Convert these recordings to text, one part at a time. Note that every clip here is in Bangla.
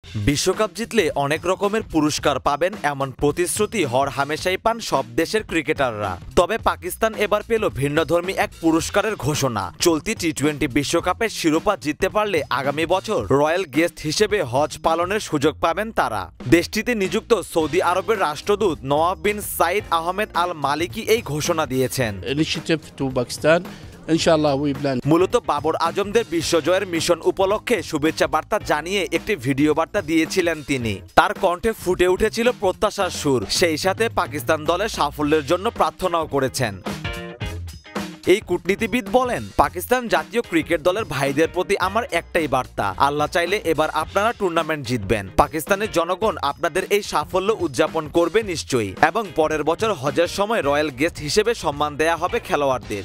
বিশ্বকাপ জিতলে অনেক রকমের পুরস্কার পাবেন এমন প্রতিশ্রুতি হরহামেশাই পান সব দেশের ক্রিকেটাররা। তবে পাকিস্তান এবার পেল ভিন্নধর্মী এক পুরস্কারের ঘোষণা। চলতি টি-20 বিশ্বকাপের শিরোপা জিততে পারলে আগামী বছর রয়্যাল গেস্ট হিসেবে হজ পালনের সুযোগ পাবেন তারা। দেশটিতে নিযুক্ত সৌদি আরবের রাষ্ট্রদূত নওয়াফ বিন সাইদ আহমেদ আল মালিকি এই ঘোষণা দিয়েছেন। মূলত বাবর আজমদের বিশ্বজয়ের মিশন উপলক্ষে শুভেচ্ছা বার্তা জানিয়ে একটি ভিডিও বার্তা দিয়েছিলেন তিনি। তার কণ্ঠে ফুটে উঠেছিল প্রত্যাশার সুর, সেই সাথে পাকিস্তান দলের সাফল্যের জন্য প্রার্থনাও করেছেন। এই কূটনীতিবিদ বলেন, পাকিস্তান জাতীয় ক্রিকেট দলের ভাইদের প্রতি আমার একটাই বার্তা, আল্লাহ চাইলে এবার আপনারা টুর্নামেন্ট জিতবেন। পাকিস্তানের জনগণ আপনাদের এই সাফল্য উদযাপন করবে নিশ্চয়ই, এবং পরের বছর হজের সময় রয়্যাল গেস্ট হিসেবে সম্মান দেয়া হবে খেলোয়াড়দের।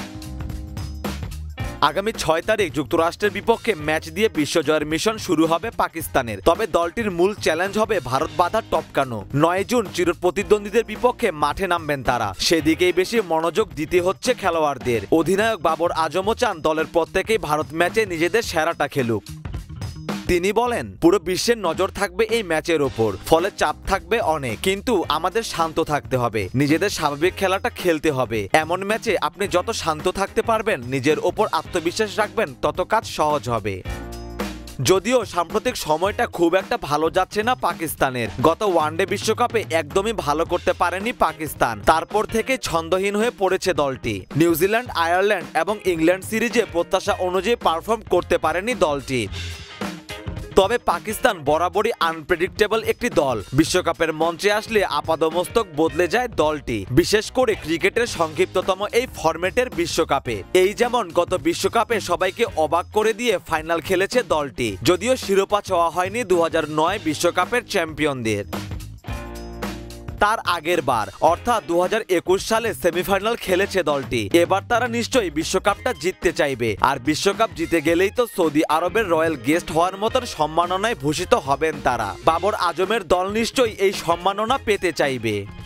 আগামী 6 তারিখ যুক্তরাষ্ট্রের বিপক্ষে ম্যাচ দিয়ে বিশ্বজয়ের মিশন শুরু হবে পাকিস্তানের। তবে দলটির মূল চ্যালেঞ্জ হবে ভারত বাধার টপকানো। 9 জুন চিরপ্রতিদ্বন্দ্বীদের বিপক্ষে মাঠে নামবেন তারা, সেদিকেই বেশি মনোযোগ দিতে হচ্ছে খেলোয়াড়দের। অধিনায়ক বাবর আজমও চান দলের প্রত্যেকেই ভারত ম্যাচে নিজেদের সেরাটা খেলুক। তিনি বলেন, পুরো বিশ্বের নজর থাকবে এই ম্যাচের ওপর, ফলে চাপ থাকবে অনেক, কিন্তু আমাদের শান্ত থাকতে হবে, নিজেদের স্বাভাবিক খেলাটা খেলতে হবে। এমন ম্যাচে আপনি যত শান্ত থাকতে পারবেন, নিজের ওপর আত্মবিশ্বাস রাখবেন, তত কাজ সহজ হবে। যদিও সাম্প্রতিক সময়টা খুব একটা ভালো যাচ্ছে না পাকিস্তানের। গত ওয়ানডে বিশ্বকাপে একদমই ভালো করতে পারেনি পাকিস্তান, তারপর থেকে ছন্দহীন হয়ে পড়েছে দলটি। নিউজিল্যান্ড, আয়ারল্যান্ড এবং ইংল্যান্ড সিরিজে প্রত্যাশা অনুযায়ী পারফর্ম করতে পারেনি দলটি। তবে পাকিস্তান বরাবরই আনপ্রেডিক্টেবল একটি দল। বিশ্বকাপের মঞ্চে আসলে আপাদমস্তক বদলে যায় দলটি, বিশেষ করে ক্রিকেটের সংক্ষিপ্ততম এই ফরম্যাটের বিশ্বকাপে। এই যেমন গত বিশ্বকাপে সবাইকে অবাক করে দিয়ে ফাইনাল খেলেছে দলটি, যদিও শিরোপা ছোঁয়া হয়নি 2009 বিশ্বকাপের চ্যাম্পিয়নদের। তার আগের বার অর্থাৎ 2021 সালে সেমিফাইনাল খেলেছে দলটি। এবার তারা নিশ্চয়ই বিশ্বকাপটা জিততে চাইবে, আর বিশ্বকাপ জিতে গেলেই তো সৌদি আরবের রয়্যাল গেস্ট হওয়ার মতন সম্মাননায় ভূষিত হবেন তারা। বাবর আজমের দল নিশ্চয়ই এই সম্মাননা পেতে চাইবে।